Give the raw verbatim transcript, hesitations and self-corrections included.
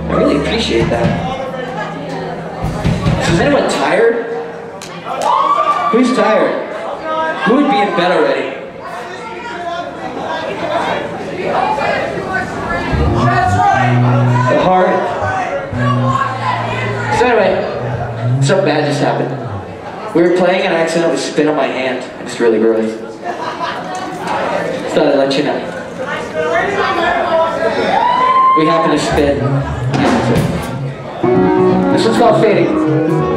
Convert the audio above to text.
I really appreciate that. Is anyone tired? Who's tired? Who would be in bed already? The heart. So anyway, something bad just happened. We were playing and I accidentally spit on my hand. It's really gross. Just thought I'd let you know. We happened to spit. This one's called Fading.